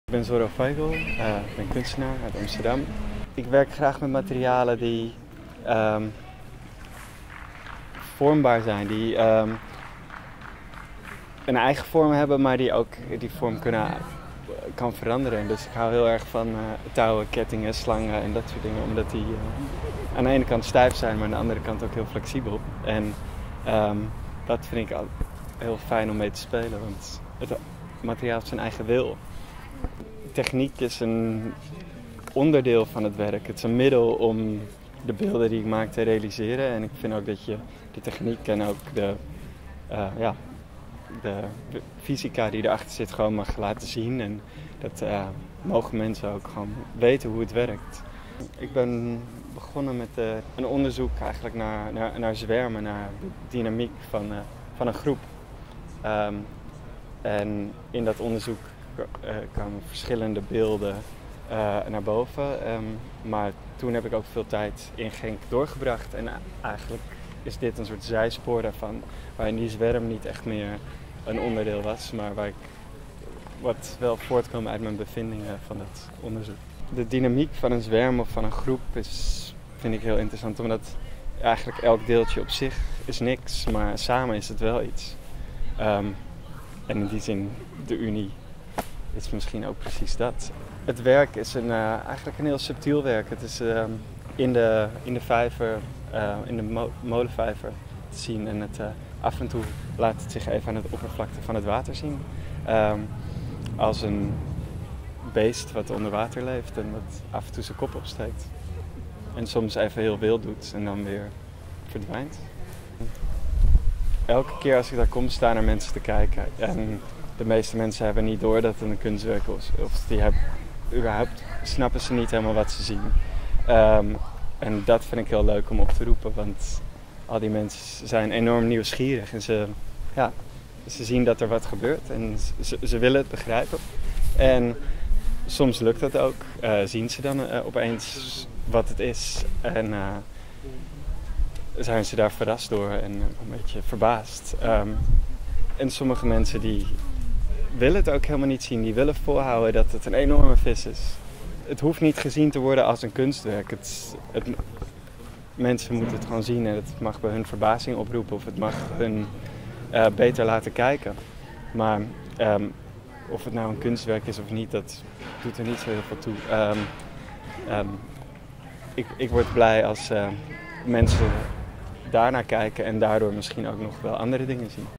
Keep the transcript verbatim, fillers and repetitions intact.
Ik ben Zorro Feigl, uh, ik ben kunstenaar uit Amsterdam. Ik werk graag met materialen die um, vormbaar zijn, die um, een eigen vorm hebben, maar die ook die vorm kunnen, kan veranderen. Dus ik hou heel erg van uh, touwen, kettingen, slangen en dat soort dingen, omdat die uh, aan de ene kant stijf zijn, maar aan de andere kant ook heel flexibel. En um, dat vind ik heel fijn om mee te spelen, want het materiaal heeft zijn eigen wil. Techniek is een onderdeel van het werk. Het is een middel om de beelden die ik maak te realiseren. En ik vind ook dat je de techniek en ook de, uh, ja, de fysica die erachter zit gewoon mag laten zien. En dat uh, mogen mensen ook gewoon weten hoe het werkt. Ik ben begonnen met uh, een onderzoek eigenlijk naar, naar, naar zwermen, naar de dynamiek van, uh, van een groep. Um, en in dat onderzoek Uh, kwamen verschillende beelden uh, naar boven. Um, maar toen heb ik ook veel tijd in Genk doorgebracht. En uh, eigenlijk is dit een soort zijspoor daarvan. Waarin die zwerm niet echt meer een onderdeel was. Maar waar ik, wat wel voortkwam uit mijn bevindingen van dat onderzoek. De dynamiek van een zwerm of van een groep is, vind ik heel interessant. Omdat eigenlijk elk deeltje op zich is niks. Maar samen is het wel iets. Um, en in die zin de unie is misschien ook precies dat. Het werk is een, uh, eigenlijk een heel subtiel werk. Het is uh, in, de, in de vijver, uh, in de mo- molenvijver te zien. En het, uh, af en toe laat het zich even aan het oppervlakte van het water zien. Um, als een beest wat onder water leeft en wat af en toe zijn kop opsteekt. En soms even heel wild doet en dan weer verdwijnt. Elke keer als ik daar kom staan er mensen te kijken. En de meeste mensen hebben niet door dat het een kunstwerk is. Of die hebben, überhaupt snappen ze niet helemaal wat ze zien. Um, en dat vind ik heel leuk om op te roepen. Want al die mensen zijn enorm nieuwsgierig. En ze, ja, ze zien dat er wat gebeurt. En ze, ze willen het begrijpen. En soms lukt dat ook. Uh, zien ze dan uh, opeens wat het is. En uh, zijn ze daar verrast door en een beetje verbaasd. Um, en sommige mensen die willen het ook helemaal niet zien. Die willen volhouden dat het een enorme vis is. Het hoeft niet gezien te worden als een kunstwerk. Het, het, mensen moeten het gewoon zien en het mag bij hun verbazing oproepen of het mag hun uh, beter laten kijken. Maar um, of het nou een kunstwerk is of niet, dat doet er niet zo heel veel toe. Um, um, ik, ik word blij als uh, mensen daarnaar kijken en daardoor misschien ook nog wel andere dingen zien.